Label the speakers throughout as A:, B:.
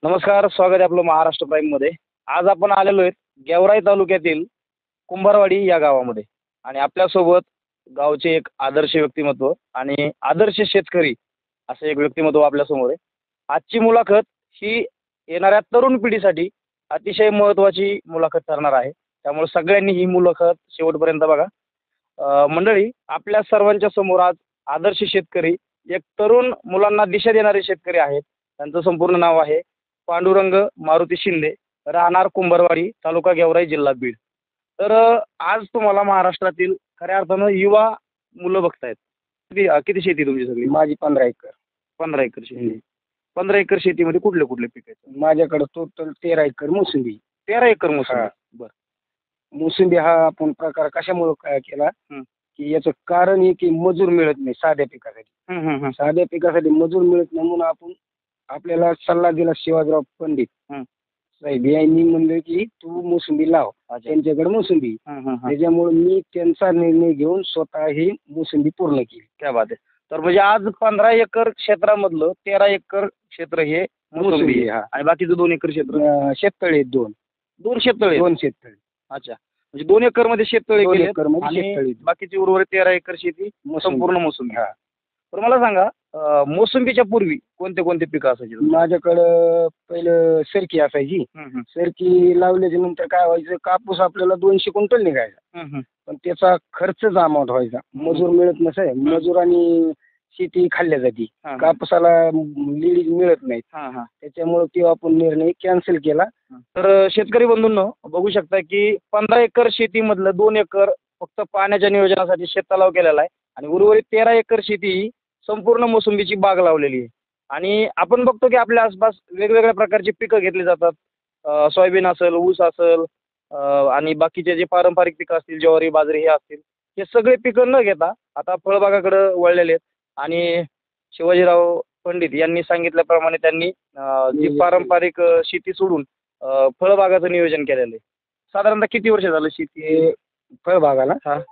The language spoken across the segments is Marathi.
A: नमस्कार, स्वागत आहे आपलं महाराष्ट्र प्राईममध्ये. आज आपण आलेलो आहेत गेवराई तालुक्यातील कुंभारवाडी या गावामध्ये आणि आपल्यासोबत गावचे एक आदर्श व्यक्तिमत्व आणि आदर्श शेतकरी असं एक व्यक्तिमत्व आपल्यासमोर आहे. आजची मुलाखत ही येणाऱ्या तरुण पिढीसाठी अतिशय महत्त्वाची मुलाखत ठरणार आहे. त्यामुळे सगळ्यांनी ही मुलाखत शेवटपर्यंत बघा. मंडळी, आपल्या सर्वांच्या समोर आज आदर्श शेतकरी, एक तरुण मुलांना दिशा देणारे शेतकरी आहेत. त्यांचं संपूर्ण नाव आहे पांडुरंग मारुती शिंदे, राहणार कुंभारवाडी, तालुका गेवराई, जिल्हा बीड. तर आज तुम्हाला महाराष्ट्रातील खऱ्या अर्थानं युवा मुलं बघतायत. किती शेती तुमची सगळी?
B: माझी 15 एकर.
A: 15 एकर शेती. 15 एकर शेतीमध्ये कुठले कुठले पीक आहेत?
B: माझ्याकडे टोटल 13 एकर मोसंबी.
A: 13 एकर मोसंबी. बरं.
B: मोसंबी हा आपण प्रकार कशामुळे काय केला
A: हं.
B: की याचं कारण हे की मजूर मिळत नाही साध्या पिकासाठी. साध्या पिकासाठी मजूर मिळत नाही म्हणून आपण आपल्याला सल्ला दिला शिवाजीराव पंडित साहेब यांनी म्हणलं की तू मोसंबी लाव. त्यांच्याकडे मोसंबी. त्याच्यामुळे मी त्यांचा निर्णय घेऊन स्वतः ही मोसंबी पूर्ण केली.
A: क्या बात आहे. तर म्हणजे आज 15 एकर क्षेत्रामधलं 13 एकर क्षेत्र हे मोसंबी आहे आणि बाकीचं 2 एकर क्षेत्र
B: शेततळे दोन
A: शेततळे. अच्छा, म्हणजे 2 एकर मध्ये शेततळे केले आणि बाकीची उर्वरित 13 एकर शेती संपूर्ण मोसंबी. तर मला सांगा, मोसंबीच्या पूर्वी कोणते कोणते पिकं असायची?
B: माझ्याकडं पहिलं सरकी असायची. सरकी लावल्याच्या नंतर काय व्हायचं, कापूस आपल्याला 200 क्विंटल निघायचा. पण त्याचा खर्च अमाऊंट व्हायचा, मजूर मिळत नसे. मजुरांनी शेती खाल्ल्या जाती, कापसाला लेडीज मिळत नाहीत. त्याच्यामुळे तेव्हा आपण निर्णय कॅन्सल केला.
A: तर शेतकरी बंधूंनो, बघू शकता की 15 एकर शेतीमधलं 2 एकर फक्त पाण्याच्या नियोजनासाठी शेततलाव केलेला आहे आणि उर्वरित 13 एकर शेती ही संपूर्ण मोसंबीची बाग लावलेली आहे. आणि आपण बघतो की आपल्या आसपास वेगवेगळ्या प्रकारची पिकं घेतली जातात. सोयाबीन असेल, ऊस असेल आणि बाकीचे जे पारंपरिक पिकं असतील, ज्वारी, बाजरी हे असतील, हे सगळे पिकं न घेता आता फळबागाकडे वळलेले आहेत. आणि शिवाजीराव पंडित यांनी सांगितल्याप्रमाणे त्यांनी जी पारंपरिक शेती सोडून फळबागाचं नियोजन केलेलं आहे. साधारणतः किती वर्ष झालं शेती
B: फळबागाला?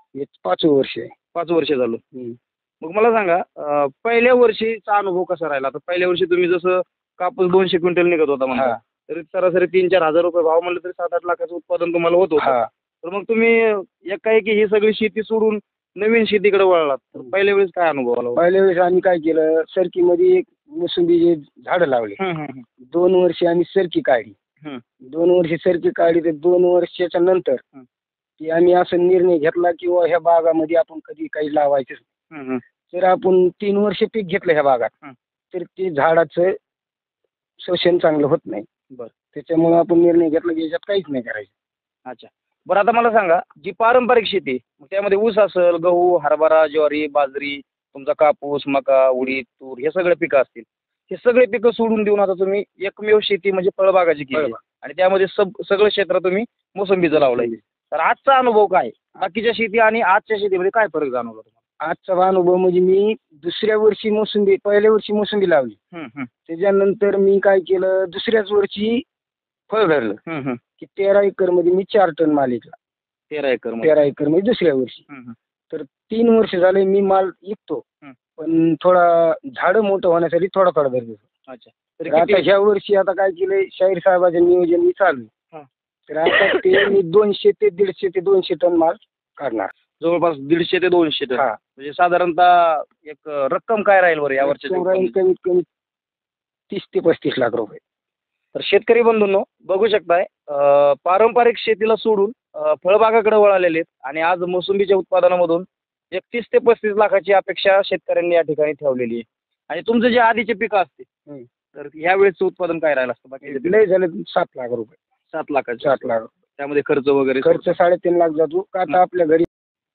B: 5 वर्ष आहे.
A: 5 वर्ष झालं. मग मला सांगा, पहिल्या वर्षीचा अनुभव कसा राहिला? आता पहिल्या वर्षी तुम्ही जसं कापूस 200 क्विंटल निघत होता म्हणता, तरी सरासरी 3-4 हजार रुपये भाव म्हणलं तरी 7-8 लाखाचं उत्पादन तुम्हाला होत होतं. तर मग तुम्ही एकाएकी ही सगळी शेती सोडून नवीन शेतीकडे वळलात. तर पहिल्या वेळेस काय अनुभव आला?
B: पहिल्या वेळेस आम्ही काय केलं, सरकीमध्ये एक मोसंबीचे झाडं लावले. 2 वर्षे आम्ही सरकी काढली. 2 वर्षे सरकी काढली. तर 2 वर्षाच्या नंतर की आम्ही असं निर्णय घेतला की ह्या बागामध्ये आपण कधी काही लावायचं. तर आपण 3 वर्ष पीक घेतलं ह्या बागात, तर ते झाडाचं शोषण चांगलं होत नाही.
A: बरं.
B: त्याच्यामुळे आपण निर्णय घेतला की याच्यात काहीच नाही करायचं.
A: अच्छा, बरं. आता मला सांगा, जी पारंपरिक शेती, त्यामध्ये ऊस असेल, गहू, हरभरा, ज्वारी, बाजरी, तुमचा कापूस, मका, उडीद, तूर, हे सगळे पिकं असतील. हे सगळे पिकं सोडून देऊन आता तुम्ही एकमेव शेती म्हणजे फळबागाची केली आणि त्यामध्ये सगळं क्षेत्र तुम्ही मोसंबीचं लावलंय. तर आजचा अनुभव काय? बाकीच्या शेती आणि आजच्या शेतीमध्ये काय फरक जाणवला तुम्हाला?
B: आजचा अनुभव म्हणजे मी दुसऱ्या वर्षी मोसंबी, पहिल्या वर्षी मोसंबी लावली. त्याच्यानंतर मी काय केलं, दुसऱ्याच वर्षी फळ धरलं की 13 एकर मध्ये मी 4 टन माल विकला. 13 एकर मध्ये दुसऱ्या वर्षी. तर 3 वर्ष झाले मी माल विकतो, पण थोडा झाड मोठं होण्यासाठी थोडा धरतो.
A: अच्छा.
B: तर आता ह्या वर्षी आता काय केलंय, शाहीर साहेबांचं नियोजन मी चालू. तर आता ते मी 200 ते 150 ते 200 टन माल काढणार.
A: जवळपास 150 ते 200 टन. म्हणजे साधारणतः एक रक्कम काय राहील बरं यावरची?
B: कमीत कमी 30 ते 35 लाख रुपये.
A: तर शेतकरी बंधूंनो, बघू शकताय, पारंपरिक शेतीला सोडून फळबागाकडे वळालेले आहेत आणि आज मोसंबीच्या उत्पादनामधून 31 ते 35 लाखाची अपेक्षा शेतकऱ्यांनी या ठिकाणी ठेवलेली आहे. आणि तुमचं जे आधीचे पिकं असते, तर ह्या वेळेचं उत्पादन काय राहिलं असतं? बाकी
B: लय झालं 7 लाख रुपये.
A: 7 लाख. त्यामध्ये खर्च
B: 3.5 लाख जातो का आता आपल्या घरी.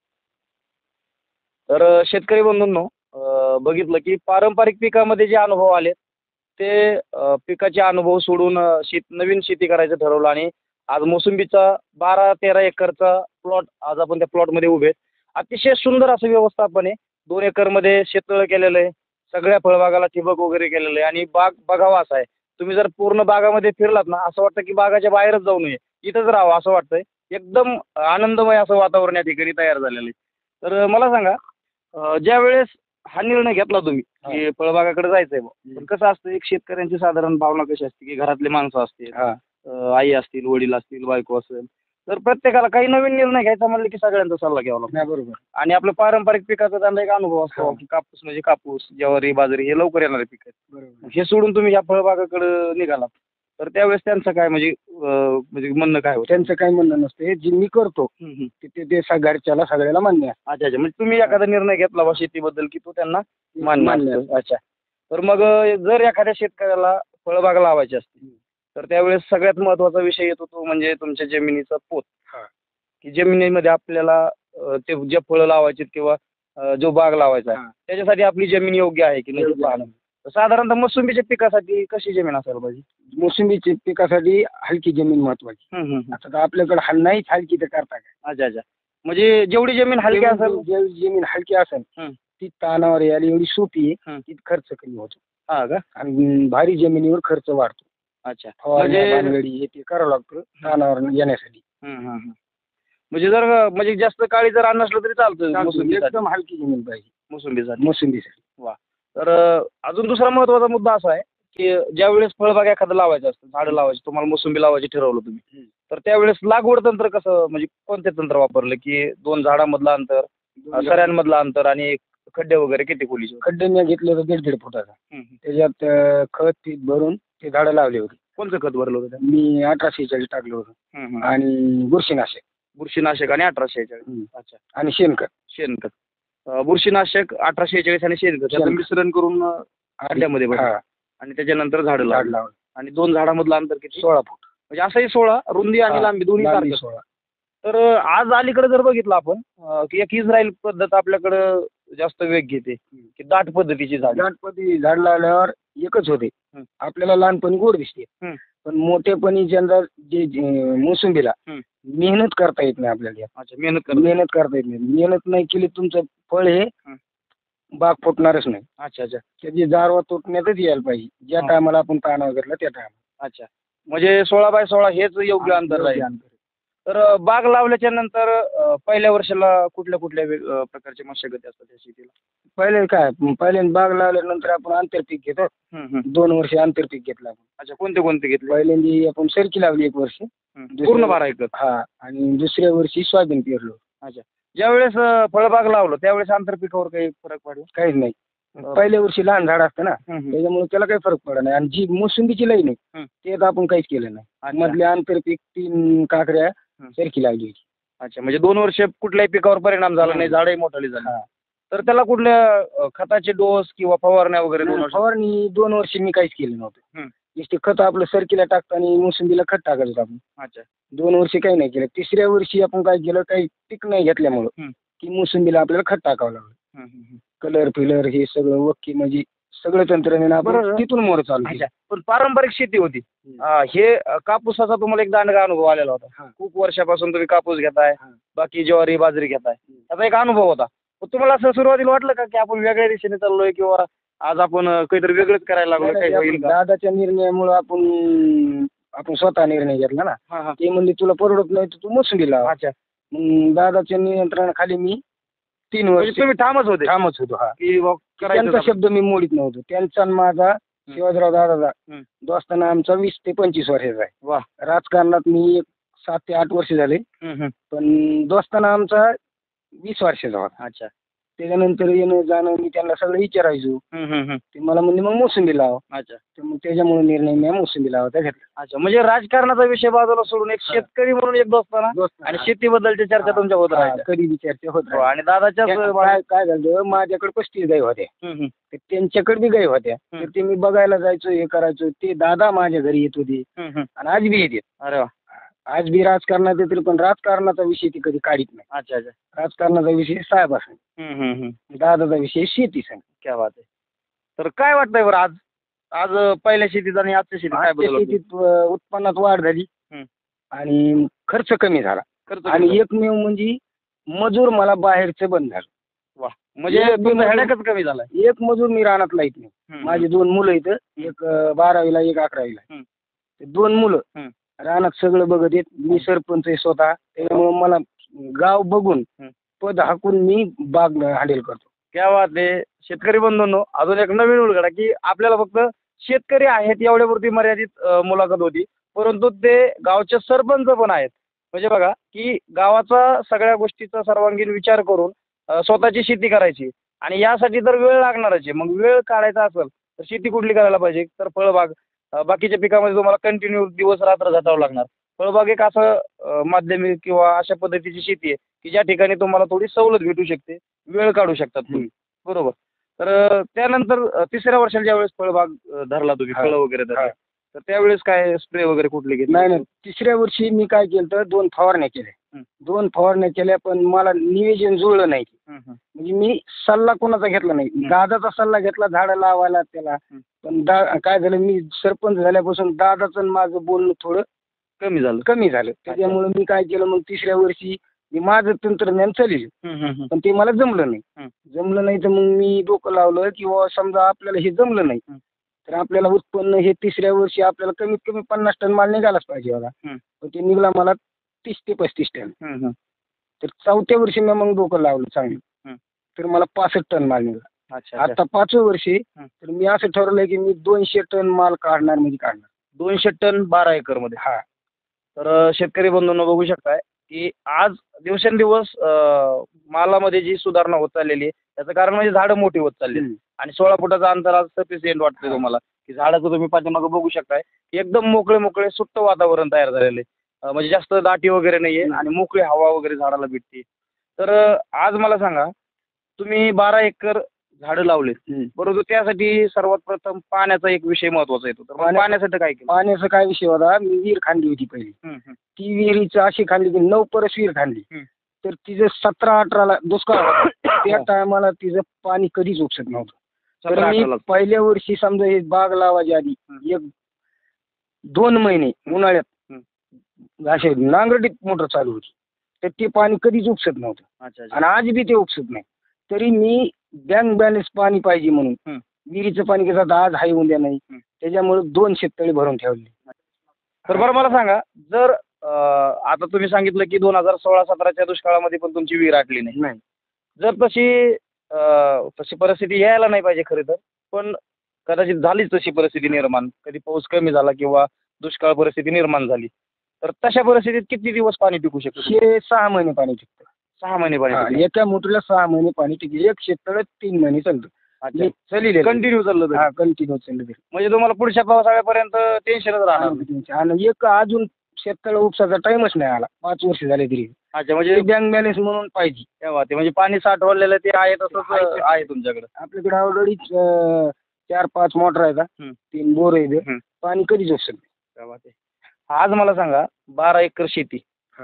A: तर शेतकरी बंधूंनो, बघितलं की पारंपरिक पिकामध्ये जे अनुभव आले ते पिकाचे अनुभव सोडून नवीन शेती करायचं ठरवलं आणि आज मोसंबीचा 12-13 एकरचा प्लॉट, आज आपण त्या प्लॉटमध्ये उभे आहेत. अतिशय सुंदर असं व्यवस्थापन आहे. 2 एकरमध्ये शेततळं केलेलं आहे, सगळ्या फळबागाला ठिबक वगैरे केलेलं आहे आणि बाग बघावा असा आहे. तुम्ही जर पूर्ण बागामध्ये फिरलात ना, असं वाटतं की बागाच्या बाहेरच जाऊ नये, इथंच राहावं असं वाटतंय. एकदम आनंदमय असं वातावरण या ठिकाणी तयार झालेलं आहे. तर मला सांगा, ज्या वेळेस हा निर्णय घेतला तुम्ही की फळबागाकडे जायचंय बुवा. पण कसं असतं, एक शेतकऱ्यांची साधारण भावना कशी असते की घरातले माणसं असतील,
B: हा
A: आई असतील, वडील असतील, बायको असेल, तर प्रत्येकाला काही नवीन निर्णय घ्यायचा म्हणलं की सगळ्यांचा सल्ला घ्यावा लागतो.
B: नाही बरोबर.
A: आणि आपलं पारंपरिक पिकाचा त्यांना एक अनुभव असतो
B: हा.
A: की कापूस म्हणजे कापूस, ज्वारी, बाजरी हे लवकर येणारे पीक आहेत.
B: बरोबर.
A: हे सोडून तुम्ही या फळबागाकडे निघालात, तर त्यावेळेस त्यांचं काय म्हणजे म्हणणं काय होतं?
B: त्यांचं काही म्हणणं नसतं. हे जे मी करतो ते घरच्याला सगळ्याला मान्य आहे.
A: अच्छा अच्छा, म्हणजे तुम्ही एखादा निर्णय घेतला बा शेतीबद्दल की तो त्यांना मान्य
B: मान्य
A: असतो. अच्छा. तर मग जर एखाद्या शेतकऱ्याला फळबाग लावायची असते, तर त्यावेळेस सगळ्यात महत्वाचा विषय येतो तो म्हणजे तुमच्या जमिनीचा पोत.
B: हा.
A: की जमिनीमध्ये आपल्याला ते जे फळं लावायचे किंवा जो बाग लावायचा आहे,
B: हा.
A: त्याच्यासाठी आपली जमीन योग्य आहे की नाही हे पाहणं. साधारणतः मोसंबीच्या पिकासाठी कशी जमीन असायला पाहिजे?
B: मोसंबीच्या पिकासाठी हलकी जमीन महत्वाची. आता तर आपल्याकडे नाहीच हलकी तर करता काय.
A: अच्छा अच्छा, म्हणजे जेवढी जमीन हलकी असेल
B: जेवढी जमीन हलकी असेल ती तानावर यायला एवढी सोपी आहे, ती खर्च कमी होतो.
A: हा का?
B: आणि भारी जमिनीवर खर्च वाढतो.
A: अच्छा,
B: फवारणी भानगडी हे ते करावं लागतं तानावर येण्यासाठी.
A: म्हणजे जर म्हणजे जास्त काळी जर अन्न नसलं तरी चालतं मोसंबीसाठी?
B: एकदम हलकी जमीन पाहिजे
A: मोसंबीसाठी.
B: मोसंबीसाठी.
A: वा. तर अजून दुसरा महत्वाचा मुद्दा असा आहे की ज्यावेळेस फळबाग एखादं लावायचं असतं, झाडं लावायची, तुम्हाला मोसंबी लावायची ठरवलं तुम्ही, तर त्यावेळेस लागवड तंत्र कसं, म्हणजे कोणते तंत्र वापरलं की 2 झाडांमधलं अंतर, सऱ्यांमधलं अंतर आणि खड्डे वगैरे किती खोलीचे?
B: खड्डे मी घेतले होते 1.5 फुटाचा. त्याच्यात खत पीक भरून ते झाडं लावले होते.
A: कोणतं खत भरलं होतं?
B: मी 1846 टाकलं होतं आणि
A: बुरशीनाशक आणि 1846. अच्छा.
B: आणि शेणखत.
A: बुरशीनाशक 1846 आणि शेणखत याचं मिश्रण करून खड्ड्यामध्ये भरलं आणि त्याच्यानंतर झाडं लावलं. आणि 2 झाडामधलं अंतर किती?
B: 16 फूट.
A: म्हणजे असंही 16, रुंदी आणि लांबी दोन्ही सारखं.
B: 16.
A: तर आज अलीकडे जर बघितलं आपण की एक इस्रायल पद्धत आपल्याकडं जास्त वेग घेते की दाट पद्धतीची झाड.
B: दाट पद्धती झाड लावल्यावर एकच होते, आपल्याला लहानपणी गोड दिसते, पण मोठेपणी ज्यांना जे मोसंबीला मेहनत करता येत नाही आपल्याला.
A: अच्छा, मेहनत
B: करता येत नाही. मेहनत नाही केली तुमचं फळ हे बाग फुटणारच नाही.
A: अच्छा अच्छा,
B: त्याची जारवा तुटण्यातच यायला पाहिजे ज्या टायमाला आपण पानावर घेतला त्या टायमाला.
A: अच्छा, म्हणजे 16x16 हेच योग्य अंतर राहील. तर बाग लावल्याच्या नंतर पहिल्या वर्षाला कुठल्या प्रकारच्या मशागती असतात त्या शेतीला?
B: पहिले बाग लावल्यानंतर आपण आंतरपीक घेतो. 2 वर्ष आंतरपीक घेतलं आपण.
A: अच्छा, कोणते घेतले?
B: पहिल्यांदा आपण सरकी लावली 1 वर्ष.
A: पूर्ण 12 एकर?
B: हा. आणि दुसऱ्या वर्षी सोयाबीन पेरलो.
A: अच्छा, ज्यावेळेस फळबाग लावलं त्यावेळेस आंतरपिकावर काही फरक पडला?
B: काहीच नाही. पहिल्या वर्षी लहान झाड असतं ना, त्याच्यामुळे त्याला काही फरक पडला नाही. आणि जी मोसंबीची लाईन आहे ते तर आपण काहीच केलं नाही. मधले आंतरपीक 3 काकड्या सरकी लावली होती.
A: अच्छा, म्हणजे 2 वर्ष कुठल्याही पिकावर परिणाम झाला नाही, झाडही मोठाली झाली. तर त्याला कुठल्या खताचे डोस किंवा फवारण्या वगैरे? 2 वर्ष
B: फवारणी 2 वर्ष मी काहीच केलं नव्हतं. नुसते खत आपलं सरकीला टाकताना मोसंबीला खत टाकत होतो आपण.
A: अच्छा,
B: 2 वर्ष काही नाही केलं. तिसऱ्या वर्षी आपण काय केलं, काही पीक नाही घेतल्यामुळं की मोसंबीला आपल्याला खत टाकावं लागलं. कलर फिलर हे सगळं वक्की म्हणजे सगळं तंत्रज्ञान आपण तिथून मोर चालू.
A: अच्छा, पण पारंपरिक शेती होती. हे कापूसाचा तुम्हाला एक दांडगा अनुभव आलेला होता. खूप वर्षापासून तुम्ही कापूस घेताय, बाकी ज्वारी, बाजरी घेताय, त्याचा एक अनुभव होता. तुम्हाला असं सुरुवातीला वाटलं का की आपण वेगळ्या दिशेने चाललोय किंवा आज आपण काहीतरी वेगळंच करायला लागलो, काही होईल का?
B: दादाच्या निर्णयामुळे आपण स्वतः निर्णय घेतला ना. ते म्हणले तुला परवडत नाही तर तू मोसंबी लाव.
A: अच्छा,
B: मग दादाच्या नियंत्रणाखाली मी 3 वर्ष
A: तुम्ही ठामच होतो? हा, की
B: त्यांचा शब्द मी मोडीत नव्हतो. त्यांचा आणि माझा शिवाजीराव दादाचा दोस्ताना आमचा 20 ते 25 वर्षाचा आहे.
A: वा.
B: राजकारणात मी 7 ते 8 वर्ष झाले, पण दोस्ताना आमचा 20 वर्षाचा होता.
A: अच्छा,
B: त्याच्यानंतर येणं जाणं मी त्यांना सगळं विचारायचो. ते मला म्हणले मग मोसंबी लाव.
A: अच्छा,
B: तर मग त्याच्यामुळे निर्णय मी मोसंबी लावायचा घेतला.
A: अच्छा, म्हणजे राजकारणाचा विषय बाजूला सोडून एक शेतकरी म्हणून एक दोस्ताना आणि शेतीबद्दलची चर्चा तुमच्या होत राहायच्या?
B: कधी बी चर्चा होत.
A: आणि दादाच्या
B: काय झालं, माझ्याकडे 35 गाई होत्या, त्यांच्याकडे बी गाई होत्या. तर ते मी बघायला जायचो, हे करायचो. ते दादा माझ्या घरी येत होते आणि आज बी येते.
A: अरे वा.
B: आज बी राजकारणात येतील, पण राजकारणाचा विषय ती कधी काढीत नाही.
A: अच्छा अच्छा,
B: राजकारणाचा विषय साहेब असेल, दादाचा विषय शेती सांग.
A: क्या बात आहे. तर काय वाटतंय बरं आज पहिल्या शेतीत आणि आजच्या शेतीत काय बदल?
B: शेतीत उत्पन्नात वाढ झाली आणि खर्च कमी झाला. आणि एकमेव म्हणजे मजूर मला बाहेरचं बंद झालं.
A: वा, म्हणजे हेडॅकच कमी झाला.
B: एक मजूर मी रानात लाईत नाही. माझी 2 मुलं इथं, एक 12वीला एक 11वीला. 2 मुलं रानात सगळं बघत येत. मी सरपंच आहे स्वतः, त्याच्यामुळे मला गाव बघून पद हाकून मी बाग हँडल करतो.
A: क्या बात आहे. शेतकरी बंधूंनो, अजून एक नवीन उलगडा की आपल्याला फक्त शेतकरी आहेत एवढ्यापुरती मर्यादित मुलाखत होती, परंतु ते गावचे सरपंच पण आहेत. म्हणजे बघा की गावाचा सगळ्या गोष्टीचा सर्वांगीण विचार करून स्वतःची शेती करायची आणि यासाठी तर वेळ लागणारच आहे. मग वेळ काढायचा असेल तर शेती कुठली करायला पाहिजे, तर फळबाग. बाकीच्या पिकामध्ये तुम्हाला कंटिन्यू दिवस रात्र झटावं लागणार. फळबाग एक असं माध्यमिक किंवा अशा पद्धतीची शेती आहे की ज्या ठिकाणी तुम्हाला थोडी सवलत भेटू शकते, वेळ काढू शकतात तुम्ही. बरोबर. तर त्यानंतर तिसऱ्या वर्षाला ज्यावेळेस फळबाग धरला तुम्ही,
B: हा.
A: फळं वगैरे
B: हा.
A: धरली, तर त्यावेळेस काय स्प्रे वगैरे कुठले घेतले?
B: नाही नाही, तिसऱ्या वर्षी मी काय केलं तर 2 फवारण्या केल्या.
A: हं.
B: 2 फवारण्या केल्या, पण मला नियोजन जुळलं नाही.
A: हं, हं.
B: म्हणजे मी सल्ला कोणाचा घेतला नाही. दादाचा सल्ला घेतला झाडं लावायला त्याला. पण काय झालं, मी सरपंच झाल्यापासून दादाचं आणि माझं बोलणं थोडं
A: कमी झालं.
B: त्याच्यामुळे मी काय केलं, मग तिसऱ्या वर्षी मी माझं तंत्रज्ञान चाललं,
A: हं, हं, हं.
B: पण ते मला जमलं नाही.
A: हं.
B: जमलं नाही तर मग मी डोकं लावलं की बाबा समजा आपल्याला हे जमलं नाही,
A: हं.
B: तर आपल्याला उत्पन्न हे तिसऱ्या वर्षी आपल्याला कमीत कमी 50 टन माल निघालाच पाहिजे बघा.
A: हं.
B: पण ते निघाला मला 30 ते 35 टन.
A: हं, हं.
B: तर चौथ्या वर्षी मी मग डोकं लावलं चांगलं.
A: हं.
B: तर मला 65 टन माल निघाला.
A: अच्छा.
B: आता 5व्या वर्षी
A: हं.
B: तर मी असं ठरवलंय की मी 200 टन माल काढणार म्हणजे काढणार.
A: 200 टन 12 एकरमध्ये.
B: हा.
A: तर शेतकरी बंधूंनो बघू शकताय की आज दिवसेंदिवस मालामध्ये जी सुधारणा होत चाललेली आहे त्याचं कारण म्हणजे झाडं मोठी होत चालली आहेत. आणि 16 फुटाचं अंतर आज सफिशियंट वाटतंय
B: हा.
A: तुम्हाला की झाडाचं तुम्ही पाठीमागं बघू शकताय की एकदम मोकळे सुट्ट वातावरण तयार झालेलं आहे. म्हणजे जास्त दाटी वगैरे नाहीये आणि मोकळी हवा वगैरे झाडाला भेटते. तर आज मला सांगा, तुम्ही 12 एकर झाडं लावलेत, परंतु त्यासाठी सर्वात प्रथम पाण्याचा एक विषय महत्वाचा येतो. तर मग पाण्यासाठी काय केलं?
B: पाण्याचा काय विषय होता, मी विहीर खांदली होती पहिली.
A: हं, हं.
B: ती विहिरीचं अशी खांदली की 9 परस विहीर खांदली.
A: हं.
B: तर तिचं 17-18ला दुष्काळ होता. त्या टायमाला तिचं पाणी कधीच उपसत नव्हतं. तर मी
A: 17-18
B: पहिल्या वर्षी समजा हे बाग लावायच्या आधी 1-2 महिने उन्हाळ्यात असे नांगरटीत मोटर चालू होती, तर ते पाणी कधीच उपसत नव्हतं.
A: अच्छा, अच्छा.
B: आणि आज बी ते उपसत नाही. तरी मी बँक बॅलन्स पाणी पाहिजे म्हणून विहिरीचं पाणी कसं आता आज हाय उद्या नाही, त्याच्यामुळे 2 शेततळी भरून ठेवली.
A: तर बरं मला सांगा, जर आता तुम्ही सांगितलं की 2016-17च्या दुष्काळामध्ये पण तुमची विहीर आटली नाही. जर तशी परिस्थिती यायला नाही पाहिजे खरे तर, पण कदाचित झालीच तशी परिस्थिती निर्माण, कधी पाऊस कमी झाला किंवा दुष्काळ परिस्थिती निर्माण झाली, तर तशा परिस्थितीत किती दिवस पाणी टिकू शकतं?
B: हे 6 महिने पाणी टिकतं.
A: 6 महिने पाणी टिकतं.
B: एका मोटरला 6 महिने पाणी टिकतं. एक शेततळ 3 महिने चालतं.
A: कंटिन्यू चाललं तर.
B: कंटिन्यू चाललं.
A: म्हणजे तुम्हाला पुढच्या पावसाळ्यापर्यंत टेन्शनच राहणार नाही.
B: आणि एक अजून शेततळ उपसाचा टाइमच नाही आला. 5 वर्ष झाले तरी.
A: अच्छा, म्हणजे
B: बँक बॅलन्स म्हणून पाहिजे
A: तेव्हा ते म्हणजे पाणी साठवलेलं ते आहे तसंच आहे तुमच्याकडे.
B: आपल्याकडे ऑलरेडी 4-5 मोटर आहेत, 3 बोर आहेत. पाणी कधीच उपसत नाही.
A: आज मला सांगा, 12 एकर शेती,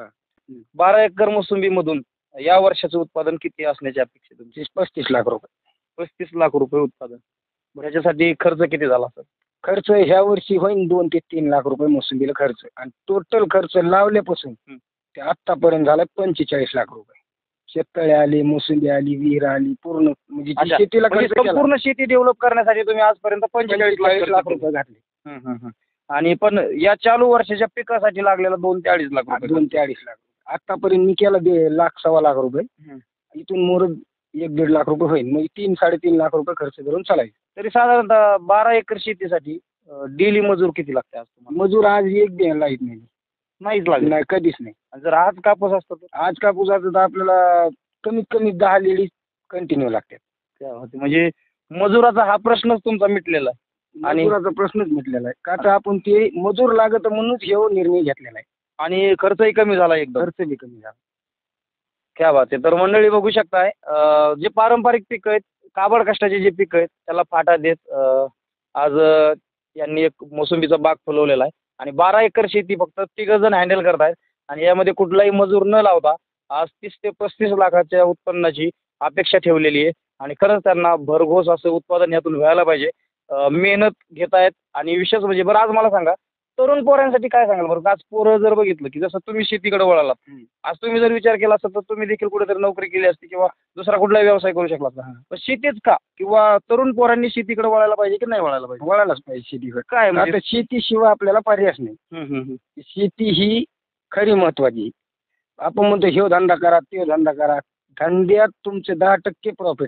A: 12 एकर मोसंबीमधून या वर्षाचं उत्पादन किती असण्याची अपेक्षा तुमची?
B: 35 लाख रुपये.
A: 35 लाख रुपये उत्पादन. ह्याच्यासाठी खर्च किती झाला असेल?
B: खर्च ह्या वर्षी होईल 2 ते 3 लाख रुपये मोसंबीला खर्च. आणि टोटल खर्च लावल्यापासून ते आतापर्यंत झाला 45 लाख रुपये. शेततळे आली, मोसंबी आली, विहीर आली, पूर्ण म्हणजे शेतीला
A: पूर्ण शेती डेव्हलप करण्यासाठी तुम्ही आजपर्यंत 45 लाख रुपये
B: घातले.
A: आणि पण या चालू वर्षाच्या पिकासाठी लागलेला 2 ते 2.5 लाख रुपये.
B: 2 ते 2.5 लाख. आतापर्यंत मी केला 1.25 लाख रुपये. इथून मोर 1-1.5 लाख रुपये होईल. म्हणजे 3-3.5 लाख रुपये खर्च करून चालायचं.
A: तरी साधारणतः 12 एकर शेतीसाठी डेली मजूर किती लागते आज तुम्हाला?
B: मजूर आज एक द्यायला लाईत
A: नाहीच लागत.
B: नाही, कधीच नाही.
A: जर आज कापूस असतो तर?
B: आज कापूस असतो तर आपल्याला कमीत कमी 10 लेडीज कंटिन्यू लागतात.
A: म्हणजे मजुराचा हा प्रश्नच तुमचा मिटलेला आहे.
B: मजुराचा प्रश्नच मिटलेला आहे. का तर आपण ते मजूर लागत म्हणूनच हे निर्णय घेतलेला आहे.
A: आणि खर्चही कमी झाला एकदम.
B: खर्च बी कमी झाला.
A: क्या बात आहे. तर मंडळी बघू शकताय, जे पारंपरिक पिकं आहेत, काबड कष्टाचे जे पिकं आहेत त्याला फाटा देत आज यांनी एक मोसंबीचा बाग फुलवलेला आहे. आणि 12 एकर शेती फक्त 3 जण हँडल करतायत. आणि यामध्ये कुठलाही मजूर न लावता आज 30 ते 35 लाखाच्या उत्पन्नाची अपेक्षा ठेवलेली आहे. आणि खरंच त्यांना भरघोस असं उत्पादन यातून व्हायला पाहिजे. मेहनत घेत आहेत. आणि विशेष म्हणजे बरं आज मला सांगा, तरुण पोरांसाठी काय सांगाल बरं? आज पोरं जर बघितलं की जसं तुम्ही शेतीकडे वळालात, आज तुम्ही जर विचार केला असता तर तुम्ही देखील कुठेतरी नोकरी केली असती किंवा दुसरा कुठलाही व्यवसाय करू शकला असता. पण शेतीच का? किंवा तरुण पोरांनी शेतीकडे वळायला पाहिजे की नाही वळायला पाहिजे?
B: वळायलाच पाहिजे शेतीकडे.
A: काय
B: आता शेतीशिवाय आपल्याला पर्यायच नाही. शेती ही खरी महत्वाची. आपण म्हणतो ह्यो धंदा करा, तो धंदा करा. धंद्यात तुमचे 10% प्रॉफिट नाही.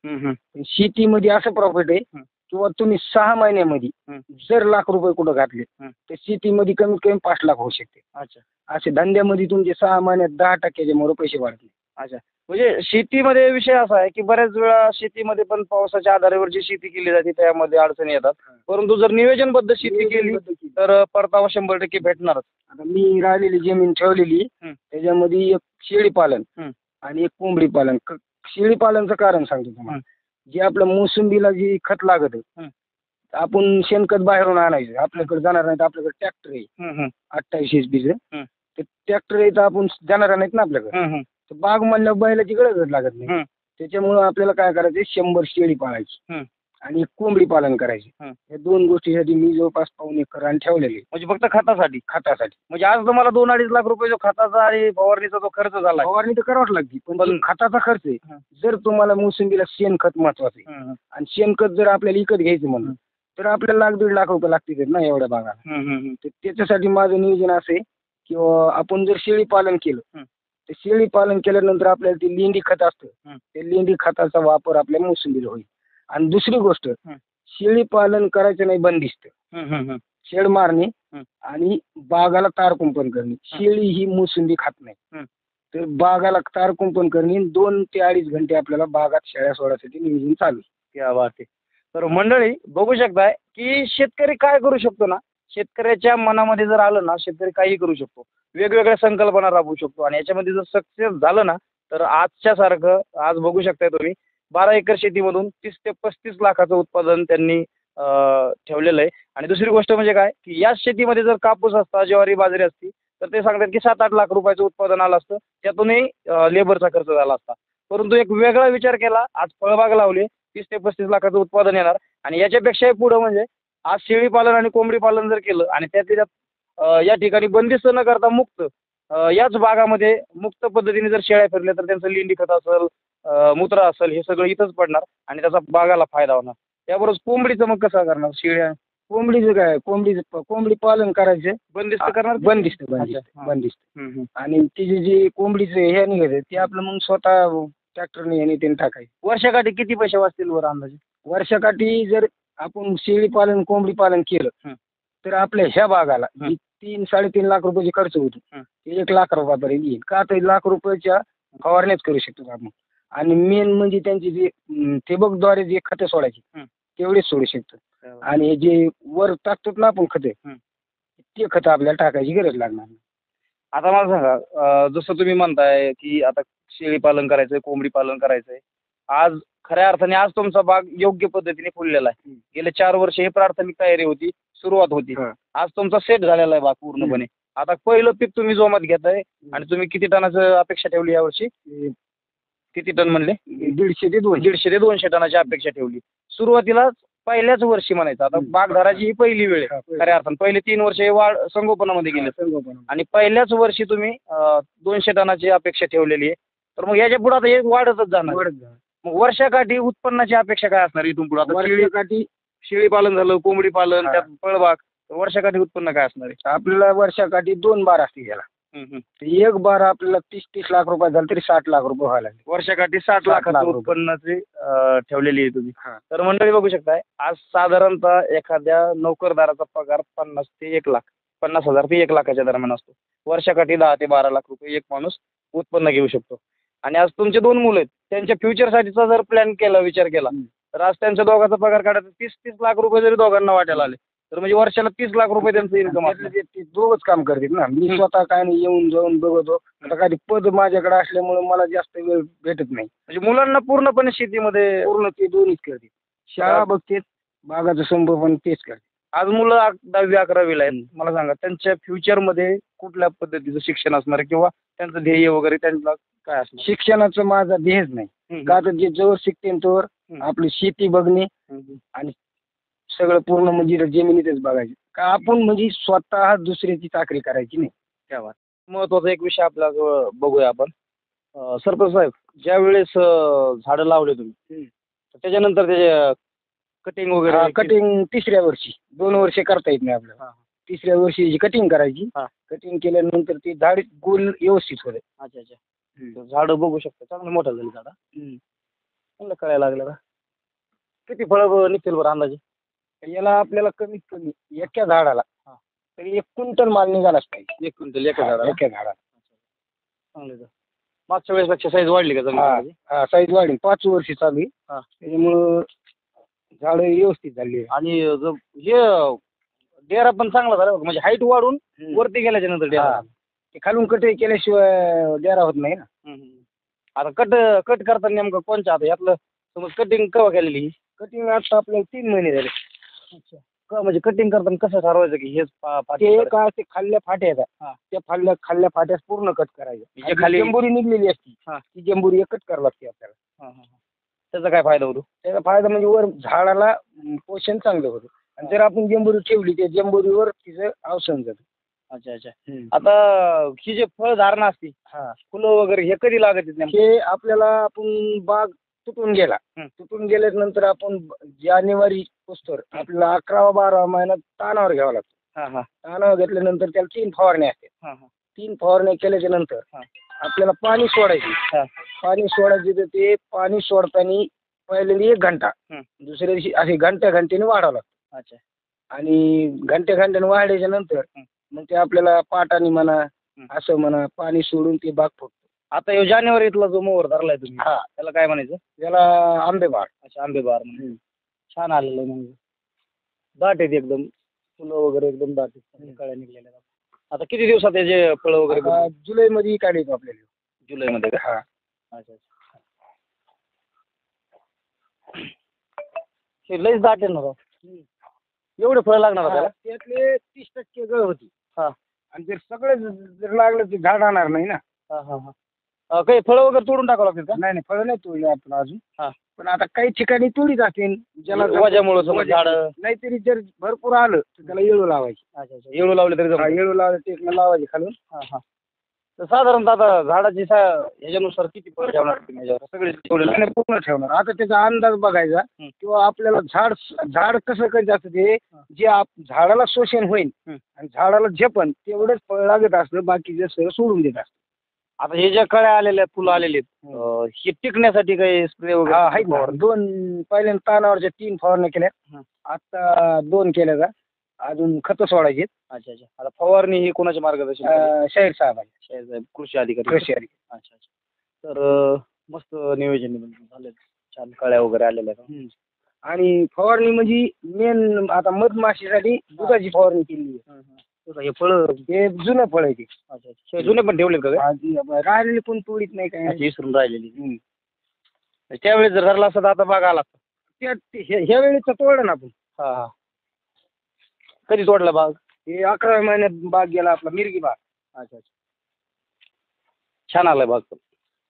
B: पण शेतीमध्ये असं प्रॉफिट आहे किंवा तुम्ही 6 महिन्यामध्ये जर लाख रुपये कुठं घातले तर शेतीमध्ये कमीत कमी 5 लाख होऊ शकते.
A: अच्छा
B: असे धंद्यामध्ये तुमचे 6 महिन्यात 10% मोर पैसे वाढतील.
A: अच्छा. म्हणजे शेतीमध्ये विषय असा आहे की बऱ्याच वेळा शेतीमध्ये पण पावसाच्या आधारावर जी शेती केली जाते त्यामध्ये अडचणी येतात. परंतु जर नियोजनबद्ध शेती केली तर परतावा 100% भेटणारच.
B: आता मी राहिलेली जमीन ठेवलेली त्याच्यामध्ये एक शेळी पालन आणि एक कोंबडी पालन. शेळी पालनचं कारण सांगतो तुम्हाला. जे आपलं मोसंबीला जी खत लागत आपण शेणखत बाहेरून आणायचं. आपल्याकडे जाणार नाही तर आपल्याकडे ट्रॅक्टर आहे 28 HP ते ट्रॅक्टर आहे तर आपण जाणार नाहीत ना आपल्याकडे. तर बाग म्हणल्यावर बैलाची गरजच लागत नाही. त्याच्यामुळं आपल्याला काय करायचं 100 शेळी पाळायची आणि एक कोंबडी पालन करायचे. या 2 गोष्टीसाठी मी जवळपास पाऊण एकर रान ठेवलेली.
A: म्हणजे फक्त खतासाठी. म्हणजे आज तुम्हाला 2-2.5 लाख रुपये जो खताचा आणि फवारणीचा जो खर्च झाला.
B: फवारणी तर करावंच लागते पण खताचा खर्च आहे. जर तुम्हाला मोसंबीला शेणखत महत्वाचं आहे आणि शेणखत जर आपल्याला विकत घ्यायचं म्हणून तर आपल्याला 1.5-1.5 लाख रुपये लागतील ना एवढ्या बागाला. तर त्याच्यासाठी माझं नियोजन असं आहे की आपण जर शेळी पालन केलं तर शेळी पालन केल्यानंतर आपल्याला ते लेंडी खत असतं ते लेंडी खताचा वापर आपल्या मोसंबीला होईल. आणि दुसरी गोष्ट शेळी पालन करायचं नाही बंदिस्त. शेड मारणे आणि बागाला तार कुंपण करणे. शेळी ही मोसंबी खात नाही तर बागाला तार कुंपण करणे 2 ते 2.5 घंटे आपल्याला बागात शेळ्या सोडायसाठी नियोजन चालू.
A: क्या बात आहे. तर मंडळी बघू शकताय की शेतकरी काय करू शकतो ना. शेतकऱ्याच्या मनामध्ये जर आलं ना शेतकरी काही करू शकतो. वेगवेगळ्या संकल्पना राबवू शकतो आणि याच्यामध्ये जर सक्सेस झालं ना तर आजच्या सारखं आज बघू शकताय तुम्ही 12 एकर शेतीमधून 30 ते 35 लाखाचं उत्पादन त्यांनी ठेवलेलं आहे. आणि दुसरी गोष्ट म्हणजे काय की याच शेतीमध्ये जर कापूस असता ज्वारी बाजरी असती तर ते सांगतात की 7-8 लाख रुपयाचं उत्पादन आलं असतं. त्यातूनही लेबरचा खर्च झाला असता. परंतु एक वेगळा विचार केला. आज फळबाग लावली 30 ते 35 लाखाचं उत्पादन येणार आणि याच्यापेक्षाही पुढं म्हणजे आज शेळी पालन आणि कोंबडी पालन जर केलं आणि त्यातल्या त्यात या ठिकाणी बंदिस्त न करता मुक्त याच भागामध्ये मुक्त पद्धतीने जर शेळ्या फिरल्या तर त्यांचं लेंडी खत असेल मूत्र असेल हे सगळं इथंच पडणार आणि त्याचा बागाला फायदा होणार. त्याबरोबर कोंबडीचं मग कसं करणार. शेळ्या
B: कोंबडीचं काय कोंबडी पालन करायचं
A: बंदिस्त करणार.
B: बंदिस्त आणि तिचे जे कोंबडीचं हे निघायचं ते आपलं मग स्वतः ट्रॅक्टरने याने त्याने टाकायचं.
A: वर्षाकाठी किती पैसे वाचतील वर अंदाजे.
B: वर्षाकाठी जर आपण शेळी पालन कोंबडी पालन केलं तर आपल्या ह्या भागाला 3-3.5 लाख रुपयाचे खर्च होतो ते 1 लाख रुपयापर्यंत येईल. का तर 1 लाख रुपयाच्या फवारण्याच करू शकतो आपण. आणि मेन म्हणजे त्यांची जे ठिबकद्वारे जे खतं सोडायची तेवढेच सोडू शकतो. आणि जे वर टाकतो ना आपण खते ते खतं आपल्याला टाकायची गरज लागणार नाही.
A: आता मला सांगा जसं तुम्ही म्हणताय की आता शेळी पालन करायचंय कोंबडी पालन करायचंय. आज खऱ्या अर्थाने आज तुमचा बाग योग्य पद्धतीने फुललेला आहे. गेले 4 वर्ष ही प्राथमिक तयारी होती सुरुवात होती. आज तुमचा सेट झालेला आहे बाग पूर्णपणे. आता पहिलं पीक तुम्ही जोमात घेताय आणि तुम्ही किती टनाचं अपेक्षा ठेवली यावर्षी. किती टन म्हणले.
B: 150 ते
A: 200 टनाची अपेक्षा ठेवली सुरुवातीला पहिल्याच वर्षी म्हणायचं. आता बाग धराची ही पहिली वेळ आहे खऱ्या अर्थाने. पहिले 3 वर्ष हे वाढ संगोपनामध्ये गेले आणि पहिल्याच वर्षी तुम्ही 200 टनाची अपेक्षा ठेवलेली आहे. तर मग याच्या पुढे आता हे वाढतच जाणार. मग वर्षाकाठी उत्पन्नाची अपेक्षा काय असणार इथून पुढे.
B: वर्षाकाठी
A: शेळी पालन झालं कोंबडी पालन त्यात फळबाग वर्षाकाठी उत्पन्न काय असणार आहे.
B: आपल्याला वर्षाकाठी 2 बार असते याला. एक बार आपल्याला 30-30 लाख रुपये झाले तरी 60 लाख रुपये व्हायला लागले.
A: वर्षाकाठी 60 लाखाचं उत्पन्नाची ठेवलेली आहे तुम्ही. तर मंडळी बघू शकताय आज साधारणतः एखाद्या नोकरदाराचा पगार 50 ते 1 लाख 50,000 ते 1 लाखाच्या दरम्यान असतो. वर्षाकाठी 10 ते 12 लाख रुपये एक माणूस उत्पन्न घेऊ शकतो. आणि आज तुमचे 2 मुलं आहेत त्यांच्या फ्युचरसाठीचा जर प्लॅन केला विचार केला तर आज त्यांच्या दोघांचा पगार काढायचा 30-30 लाख रुपये जरी दोघांना वाटायला आले तर म्हणजे वर्षाला 30 लाख रुपये त्यांचं इन्कम असलं.
B: ते दोघंच काम करतात ना. मी स्वतः काय नाही येऊन जाऊन बघतो. आता काही पद माझ्याकडे असल्यामुळे मला जास्त वेळ भेटत नाही.
A: म्हणजे मुलांना पूर्णपणे शेतीमध्ये
B: पूर्ण ते दोन्हीच करते. शाळा बघतेत बागाचं संगोपन तेच करते.
A: आज मुलं 10वी 11वीला आहेत. मला सांगा त्यांच्या फ्युचरमध्ये कुठल्या पद्धतीचं शिक्षण असणार आहे किंवा त्यांचं ध्येय वगैरे त्यांना काय असणार.
B: शिक्षणाचं माझा ध्येयच नाही. का तर जे जवळ शिकते तोवर आपली शेती बघणे आणि सगळं पूर्ण म्हणजे जमिनीतच बघायची. का आपण म्हणजे स्वतः दुसऱ्याची चाकरी करायची नाही.
A: तेव्हा महत्वाचा एक विषय आपला बघूया आपण. सरपंच साहेब ज्या वेळेस झाडं लावले तुम्ही त्याच्यानंतर त्याचे कटिंग वगैरे.
B: कटिंग 3ऱ्या वर्षी 2 वर्ष करता येत नाही आपल्याला. 3ऱ्या वर्षी कटिंग करायची. कटिंग केल्यानंतर ते झाड गोल व्यवस्थित होते.
A: अच्छा. झाडं बघू शकता चांगलं मोठं झालं झाड. चांगलं कळायला लागलं ना. किती फळं निघतील बरं अंदाजे?
B: याला आपल्याला कमीत कमी एका झाडाला तरी 1 क्विंटल माल निघालाच पाहिजे.
A: 1 क्विंटल एका झाडाला?
B: एका झाडाला.
A: चांगलं आहे. मागच्या वेळेसपेक्षा साईज वाढली का जमीन?
B: साईज वाढली. 5 वर्ष चालू आहे. त्याच्यामुळं झाड व्यवस्थित झाली.
A: आणि हे डेरा पण चांगला झाला बघ. म्हणजे हाईट वाढून वरती गेल्याच्या नंतर डेरा.
B: ते खालून कट केल्याशिवाय डेरा होत नाही ना.
A: आता कट करताना नेमकं कोणच्या आता यातलं समज कटिंग केव्हा केलेली?
B: कटिंग आता आपल्याला 3 महिने झाले.
A: अच्छा. म्हणजे कटिंग करताना कसं ठरवायचं की हेच
B: ते काय ते खाल्ल्या फाट्या येतात. त्या खाल्ल्या फाट्यास पूर्ण कट करायचं. खाली जंबुरी निघलेली असती ती जंबुरी कट करावं लागते आपल्याला.
A: त्याचा काय फायदा होतो?
B: त्याचा फायदा म्हणजे वर झाडाला पोषण चांगलं होतं. आणि जर आपण जंबुरी ठेवली त्या जंबुरीवर तिचं अवसान जातं.
A: अच्छा अच्छा. आता ही जे फळ धारणा असते फुलं वगैरे हे कधी लागत?
B: हे आपल्याला आपण बाग तुटून गेल्यानंतर आपण जानेवारी पुस्तक आपल्याला 11-12 महिन्यात तानावर घ्यावा लागतो. तानावर घेतल्यानंतर त्याला 3 फवारण्या असतात. 3 फवारण्या केल्याच्या नंतर आपल्याला पाणी सोडायचे. पाणी सोडायचे तर ते पाणी सोडताना पहिल्यांदा 1 घंटा, दुसऱ्या दिवशी असे घंट्याने वाढावं लागतं.
A: अच्छा.
B: आणि घंट्याने वाढल्याच्या नंतर मग ते आपल्याला पाटाने म्हणा असं म्हणा पाणी सोडून ते बाग फुटतो.
A: आता ह्यो जानेवारीतला जो मोहर धरलाय तुम्ही त्याला काय म्हणायचं?
B: त्याला आंबेबार.
A: अच्छा, आंबेबार. छान आलेलं आहे. म्हणजे दाट आहेत एकदम फुलं वगैरे एकदम दाट आहेत, कळ्या निघलेल्या. आता किती दिवसात त्याचे फळं वगैरे?
B: जुलैमध्ये काढायचं आपल्याला.
A: जुलैमध्ये का? अच्छा अच्छा. हे लईच दाट आहे ना राव. एवढे फळं लागणार त्याला?
B: त्यातले 30% गळ होती. आणि जर सगळं जर लागलं तर झाड राहणार नाही ना.
A: काही फळं वगैरे तोडून टाकावं लागतील का?
B: नाही फळं नाही तोडली आपण अजून. पण आता काही ठिकाणी तोडीत असेल ज्याला
A: वजामुळे झाड
B: नाहीतरी जर भरपूर आलं तर त्याला येळू लावायची.
A: अच्छा अच्छा. येळू लावले तरी
B: येळू लावलं ते लावायचे खालून.
A: तर साधारणतः आता झाडाची ह्याच्यानुसार किती फळ ठेवणार सगळे
B: पूर्ण ठेवणार. आता त्याचा अंदाज बघायचा किंवा आपल्याला झाड कसं करायचं असतं ते जे झाडाला शोषण होईल आणि झाडाला झेपण तेवढंच फळ लागत असतं, बाकीचं सगळं सोडून देत असतं.
A: आता हे ज्या कळ्या आलेल्या फुलं आलेली हे टिकण्यासाठी काही स्प्रे वगैरे
B: आहेत ना. 2 पहिल्यांदा तानावरच्या 3 फवारण्या केल्या. आता 2 केल्या का अजून खतं सोडायची.
A: अच्छा अच्छा. आता फवारणी ही कोणाच्या मार्गदर्शन?
B: शाहीर साहेब
A: कृषी अधिकारी. अच्छा अच्छा. तर मस्त नियोजन झालं. छान कळ्या वगैरे आलेल्या.
B: आणि फवारणी म्हणजे मेन आता मधमाशीसाठी दुधाची फवारणी केली आहे.
A: हे फळं
B: हे जुनं फळ आहे ते.
A: अच्छा अच्छा. जुने पण ठेवले का?
B: राहिलेली पण तोडीत नाही काय.
A: विसरून राहिलेली. त्यावेळेस जर धरला असता आता बाग आला
B: ह्या वेळेचा तोडला ना आपण.
A: कधी तोडला बाग?
B: हे 11व्या महिन्यात बाग गेला आपला मिरगी बाग.
A: अच्छा अच्छा. छान आलाय बाग पण.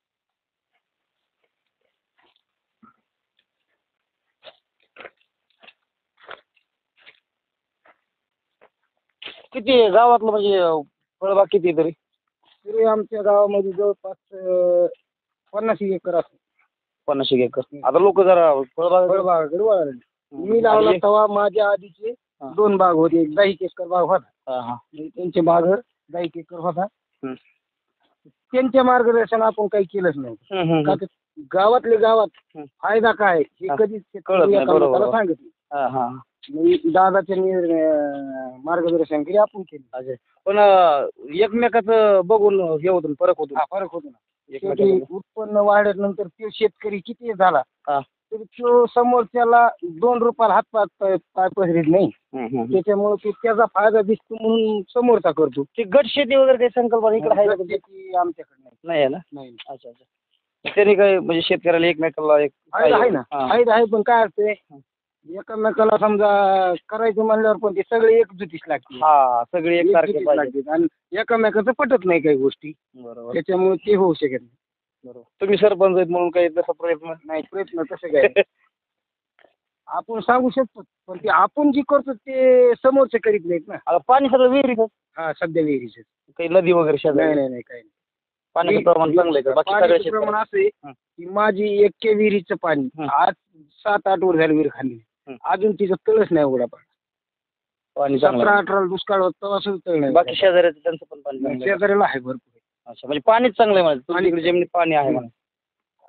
A: किती गावातलं म्हणजे फळबाग किती तरी
B: आमच्या गावामध्ये जवळपास 50 एकर असतो.
A: 50 एकर. आता लोक जरा
B: फळबागाकडे वळाले. मी लावला तेव्हा माझ्या आधीचे 2 बाग होते. 10 एकर बाग होता. त्यांचे बाग 10 एकर होता. त्यांच्या मार्गदर्शन आपण काही केलंच नाही. गावातले गावात फायदा काय हे कधीच सांगितलं. दादाच्या मार्गदर्शन केले आपण केले.
A: पण एकमेकाचं बघून हे होतं फरक होतो.
B: फरक होतो ना. उत्पन्न वाढल्यानंतर ते शेतकरी किती झाला तरी तो समोरच्याला 2 रुपयाला हातपाय पसरीत नाही. त्याच्यामुळे त्याचा फायदा दिसतो म्हणून समोरचा करतो.
A: ते गट शेती वगैरे काही संकल्पना इकडे आहे
B: आमच्याकडे नाही आहे ना. नाही.
A: अच्छा अच्छा. त्यांनी काय म्हणजे शेतकऱ्याला एकमेकाला एक
B: आहे ना. फायदा आहे पण काय असते एकमेकाला समजा करायचं म्हणल्यावर पण ते सगळे एकजुटीच लागते.
A: सगळे एकसारखे
B: लागते आणि एकमेकाचं पटत नाही काही गोष्टी.
A: बरोबर.
B: त्याच्यामुळे ते होऊ शकत नाही.
A: बरोबर. तुम्ही सरपंच आहेत म्हणून काही तसा प्रयत्न
B: नाही. प्रयत्न तसे काय आपण सांगू शकतो पण ते आपण जे करतो ते समोरचे करीत नाहीत ना.
A: आता पाणी सगळं विहिरीच?
B: सध्या विहिरीच.
A: काही नदी वगैरे शेजारी?
B: नाही काही नाही.
A: पाण्याचं प्रमाण चांगलं आहे.
B: पाण्याचं प्रमाण असं आहे की माझी 1 विहिरीचं पाणी आज 7-8 वर झालं विहीर खाली. अजून तिचं तळच नाही उघडा पाणी. 17-18 दुष्काळ होता असं तळ नाही.
A: बाकी शेजाऱ्याचं त्यांचं पण पाणी
B: शेजाऱ्याला आहे भरपूर.
A: अच्छा. म्हणजे पाणीच चांगलं आहे म्हणजे जमिनीत पाणी आहे म्हणा.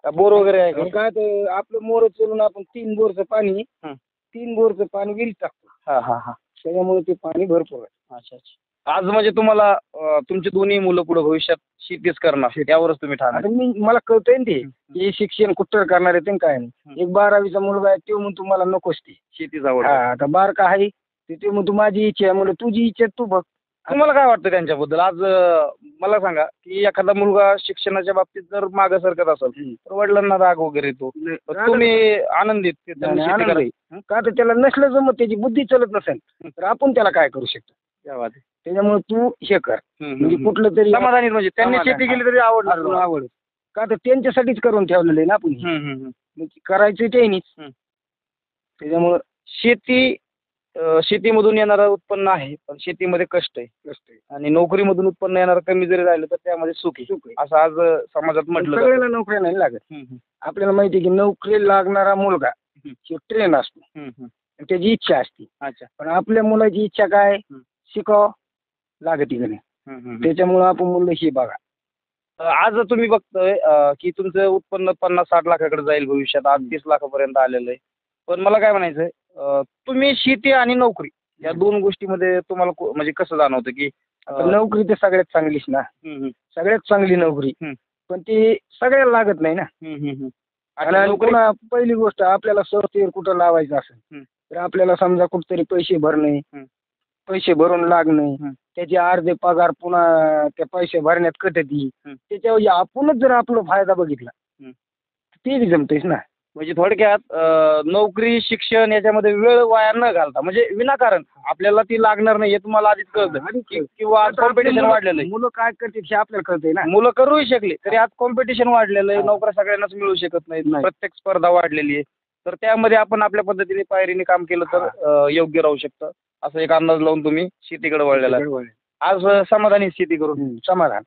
A: बोर वगैरे आहे का?
B: काय तर आपलं मोर चलून आपण 3 बोरचं पाणी
A: हं.
B: 3 बोरचं पाणी विहिरीत टाकतो.
A: हा हा हा.
B: त्याच्यामुळे ते पाणी भरपूर आहे.
A: अच्छा अच्छा. आज म्हणजे तुम्हाला तुमची दोन्ही मुलं पुढे भविष्यात शेतीच करणार त्यावरच तुम्ही ठाण
B: आता मला कळतंय ना ते की शिक्षण कुठं करणार आहे ते काय नाही. एक 12वीचा मुलगा आहे तो म्हणतो मला नकोच ती
A: शेतीच आवड.
B: आता बारका आहे ते म्हणतो माझी इच्छा आहे म्हणलं तुझी इच्छा तू बघ.
A: तुम्हाला काय वाटतं त्यांच्याबद्दल? आज मला सांगा की एखादा मुलगा शिक्षणाच्या बाबतीत जर मागे सरकत असेल तर वडिलांना राग वगैरे येतो, तर तुम्ही आनंदीत की त्यांनी शेती
B: आनंद आहे.
A: करावी?
B: का तर त्याला नसलं जमत त्याची बुद्धी चलत नसेल तर आपण त्याला काय करू शकतो.
A: क्या बात आहे.
B: त्याच्यामुळे तू हे कर म्हणजे कुठलं तरी
A: समाधानी म्हणजे त्यांनी शेती केली तरी आवडणार.
B: आवड का तर त्यांच्यासाठीच करून ठेवलेलं आहे ना आपण. म्हणजे करायचं त्यांनीच. त्याच्यामुळं
A: शेतीमधून येणारं उत्पन्न आहे, पण शेतीमध्ये कष्ट आहे. आणि नोकरीमधून उत्पन्न येणारं कमी जरी राहिलं तर त्यामध्ये सुख आहे, असं आज समाजात म्हटलं जातं.
B: सगळ्याला नोकऱ्या नाही लागत. आपल्याला माहिती आहे की नोकरी लागणारा मुलगा ट्रेन असतो त्याची इच्छा असते.
A: अच्छा.
B: पण आपल्या मुलाची इच्छा काय शिकावं लागते का नाही. त्याच्यामुळं आपण मुलं ही बघा.
A: आज तुम्ही बघतोय की तुमचं उत्पन्न 50-60 लाखाकडे जाईल भविष्यात, आज 30 लाखापर्यंत आलेलं आहे. पण मला काय म्हणायचंय, तुम्ही शेती आणि नोकरी या दोन गोष्टीमध्ये तुम्हाला म्हणजे कसं जाणवतं की
B: नोकरी तर सगळ्यात चांगलीच ना. सगळ्यात चांगली नोकरी. पण ती सगळ्याला लागत नाही ना. आणि पुन्हा पहिली गोष्ट आपल्याला सॉफ्टवेअर कुठं लावायचं असेल तर आपल्याला समजा कुठतरी पैसे भरणे, पैसे भरून लागणे, त्याचे अर्धे पगार पुन्हा त्या पैसे भरण्यात कटती. त्याच्यावर आपणच जर आपला फायदा बघितला ते बी जमतेच ना.
A: म्हणजे थोडक्यात नोकरी शिक्षण याच्यामध्ये वेळ वाया न घालता म्हणजे विनाकारण आपल्याला ती लागणार नाही हे तुम्हाला आधीच कळतं किंवा आज कॉम्पिटिशन वाढलेलं आहे.
B: मुलं काय करते हे आपल्याला कळतंय ना.
A: मुलं करूही शकले तरी आज कॉम्पिटिशन वाढलेलं आहे, नोकऱ्या सगळ्यांनाच मिळू शकत नाहीत, प्रत्येक स्पर्धा वाढलेली आहे. तर त्यामध्ये आपण आपल्या पद्धतीने पायरीने काम केलं तर योग्य राहू शकतं, असं एक अंदाज लावून तुम्ही शेतीकडे वळलेला आहे. आज समाधानी शेती करून
B: समाधान.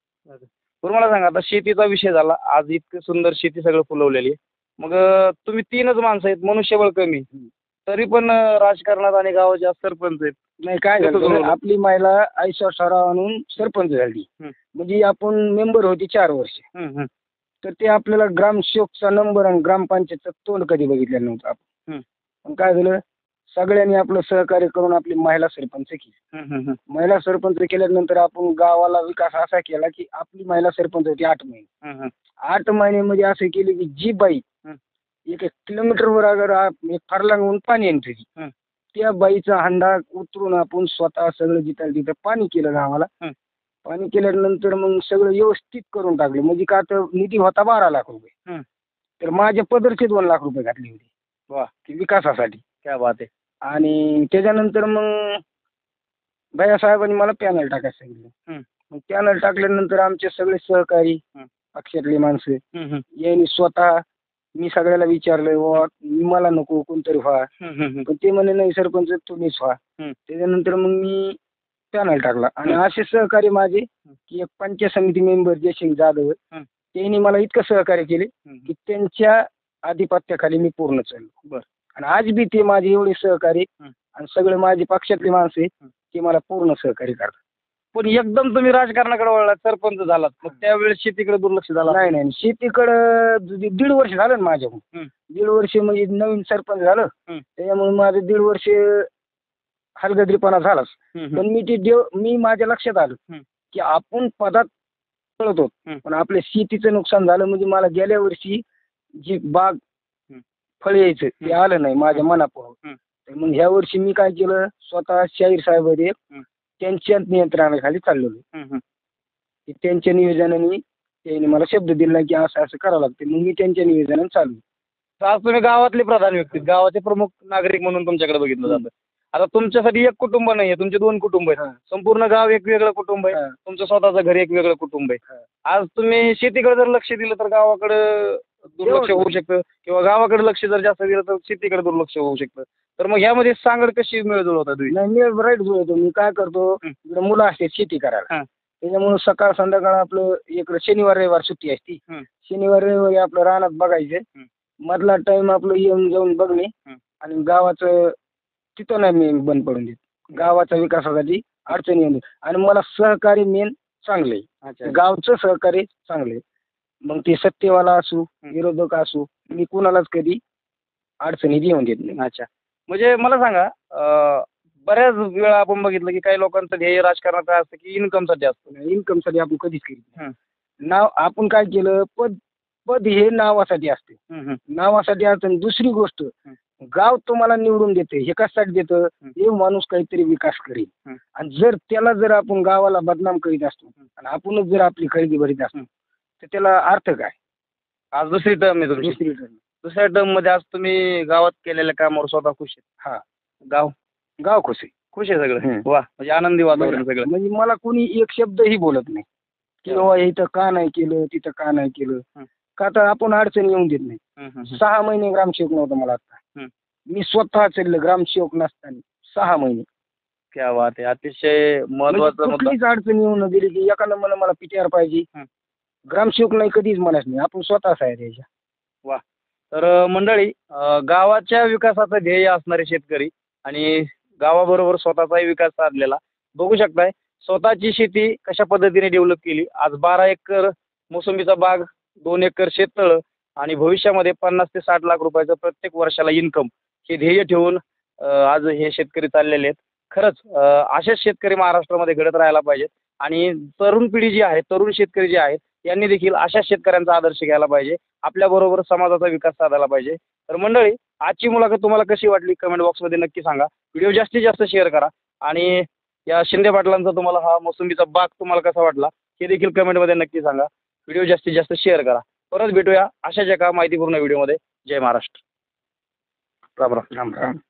A: बरं मला सांगा, आता शेतीचा विषय झाला, आज इतकं सुंदर शेती सगळं फुलवलेली आहे. मग तुम्ही 3च माणसं आहेत, मनुष्यबळ कमी, तरी पण राजकारणात आणि गावाचे सरपंच आहेत.
B: नाही काय झालं आपली महिला आयशा सराव आणून सरपंच झाली. म्हणजे आपण मेंबर होती 4 वर्ष. तर ते आपल्याला ग्रामसेवकचा नंबर आणि ग्रामपंचायतचं तोंड कधी बघितलेलं नव्हतं आपण. पण काय झालं सगळ्यांनी आपलं सहकार्य करून आपली महिला सरपंच केली. महिला सरपंच केल्यानंतर आपण गावाला विकास असा केला की आपली महिला सरपंच होती 8 महिने. 8 महिन्यामध्ये असं केले की जी बाई 1 किलोमीटरवर अगर एक फरलांगून पाणी आणते त्या बाईचा हंडा उतरून आपण स्वतः सगळं जिथं तिथं पाणी केलं गावाला. पाणी केल्यानंतर मग सगळं व्यवस्थित करून टाकलं. म्हणजे का तर निधी होता 12 लाख रुपये, तर माझ्या पदरचे 2 लाख रुपये घातले होते.
A: वा.
B: विकासासाठी.
A: क्या बात आहे.
B: आणि त्याच्यानंतर मग भैयासाहेबांनी मला पॅनल टाकायला सांगितलं. मग पॅनल टाकल्यानंतर आमचे सगळे सहकारी पक्षातली माणसं यांनी स्वतः मी सगळ्याला विचारलं मला नको कोणतरी व्हा. पण ते म्हणे नाही सरपंच तुम्हीच व्हा. त्याच्यानंतर मग मी पॅनल टाकला आणि असे सहकारी माझे की एक पंचायत समिती मेंबर जयसिंग जाधव त्यांनी मला इतकं सहकार्य केले की त्यांच्या आधिपत्याखाली मी पूर्ण चाललो. आणि आज बी ते माझे एवढे सहकारी आणि सगळे माझे पक्षातले माणसं ते मला पूर्ण सहकार्य करतात.
A: पण एकदम तुम्ही राजकारणाकडे वळलात, सरपंच झालात, मग त्यावेळेस शेतीकडे दुर्लक्ष झालं?
B: नाही शेतीकडं 1.5 वर्ष झालं ना माझ्याकडून. 1.5 वर्ष म्हणजे नवीन सरपंच झालं त्याच्यामुळे माझं 1.5 वर्ष हलगर्जीपणा झालाच. पण मी माझ्या लक्षात आलं की आपण पदात पळतो पण आपल्या शेतीचं नुकसान झालं. म्हणजे मला गेल्या वर्षी जी बाग फळ यायचं ते आलं नाही माझ्या मनापुढं. मग ह्या वर्षी मी काय केलं स्वतः शाहीर साहेब होते त्यांच्या नियंत्रणाखाली चाललेलो. त्यांच्या नियोजनाने त्यांनी मला शब्द दिला की असं असं करावं लागते. मग मी त्यांच्या नियोजनाने चालू.
A: आज तुम्ही गावातले प्रधान व्यक्ती, गावाचे प्रमुख नागरिक म्हणून तुमच्याकडे बघितलं जातं. आता तुमच्यासाठी एक कुटुंब नाहीये, तुमचे 2 कुटुंब आहेत. संपूर्ण गाव एक वेगळं कुटुंब आहे, तुमचं स्वतःचं घर एक वेगळं कुटुंब आहे. आज तुम्ही शेतीकडे जर लक्ष दिलं तर गावाकडे दुर्लक्ष होऊ शकतं किंवा गावाकडे लक्ष जर जास्त दिलं तर शेतीकडे दुर्लक्ष होऊ शकतं. तर मग ह्यामध्ये सांगड कशी मिळजुळ होता तुम्ही?
B: नाही मी राईट जुळतो. मी काय करतो मुलं असते शेती करायला त्याच्यामुळे सकाळ संध्याकाळ आपलं इकडे शनिवार रविवार सुट्टी असते. शनिवार रविवारी आपलं रानात बघायचं, मधला टाइम आपलं येऊन जाऊन बघणे आणि गावाचं तिथं नाही मी बंद पडून देत. गावाच्या विकासासाठी अडचणी येऊन आणि मला सहकारी मेन चांगले गावचं सहकार्य चांगले. मग ते सत्तेवाला असू विरोधक असू मी कुणालाच कधी अडचणीत येऊन देत नाही.
A: अच्छा. म्हणजे मला सांगा बऱ्याच वेळा आपण बघितलं की काही लोकांचं ध्येय राजकारणात काय असतं की इन्कमसाठी असतं.
B: इन्कमसाठी आपण कधीच करीत नाही.
A: हं.
B: नाव आपण काय केलं पद पद हे नावासाठी असते.
A: हं, हं.
B: नावासाठी असतं. आणि दुसरी गोष्ट गाव तुम्हाला निवडून देते हे कशासाठी देतं हे माणूस काहीतरी विकास करेल.
A: हं.
B: आणि जर आपण गावाला बदनाम करीत असतो आणि आपणच जर आपली खरेदी भरीत असतो तर त्याला अर्थ काय.
A: आज दुसरी टर्म आहे तुमची.
B: दुसरी टर्म.
A: दुसऱ्या टर्म मध्ये आज तुम्ही गावात केलेल्या कामावर स्वतः खुश आहे.
B: हा
A: गाव
B: खुश आहे.
A: खुश आहे सगळं.
B: हं.
A: वा म्हणजे आनंदी वातावरण सगळं.
B: म्हणजे मला कोणी एक शब्दही बोलत नाही की बाबा इथं का नाही केलं तिथं का नाही केलं.
A: हं.
B: का तर आपण अडचण येऊन देत नाही.
A: हं, हं, हं.
B: 6 महिने ग्रामसेवक नव्हता मला आता.
A: हं.
B: मी स्वतः चाललं ग्रामसेवक नसताना 6 महिने.
A: क्या बात आहे. अतिशय महत्वाचा
B: म्हणजे
A: मुद्दा.
B: कुठलीच अडचण येऊन न दिली की एखादं मला पीटीआर पाहिजे.
A: हं.
B: ग्रामसेवक नाही कधीच म्हणायच नाही आपण स्वतःच आहे त्याच्या.
A: वा. तर मंडळी गावाच्या विकासाचं ध्येय असणारे शेतकरी आणि गावाबरोबर स्वतःचाही विकास साधलेला बघू शकताय. स्वतःची शेती कशा पद्धतीने डेव्हलप केली. आज 12 एकर मोसंबीचा बाग, 2 एकर शेततळ आणि भविष्यामध्ये 50 ते 60 लाख रुपयाचं प्रत्येक वर्षाला इन्कम हे ध्येय ठेवून आज हे शेतकरी चाललेले आहेत. खरंच असेच शेतकरी महाराष्ट्रामध्ये घडत राहायला पाहिजेत आणि तरुण पिढी जी आहे, तरुण शेतकरी जे आहेत यांनी देखील अशाच शेतकऱ्यांचा आदर्श घ्यायला पाहिजे. आपल्याबरोबर समाजाचा विकास साधायला पाहिजे. तर मंडळी आजची मुलाखत तुम्हाला कशी वाटली कमेंट बॉक्समध्ये नक्की सांगा. व्हिडिओ जास्तीत जास्त शेअर करा आणि या शिंदे पाटलांचा तुम्हाला हा मोसंबीचा बाग तुम्हाला कसा वाटला हे देखील कमेंटमध्ये नक्की सांगा. व्हिडिओ जास्तीत जास्त शेअर करा. परत भेटूया अशाच एका माहितीपूर्ण व्हिडिओमध्ये. जय महाराष्ट्र. राम राम.
B: राम राम.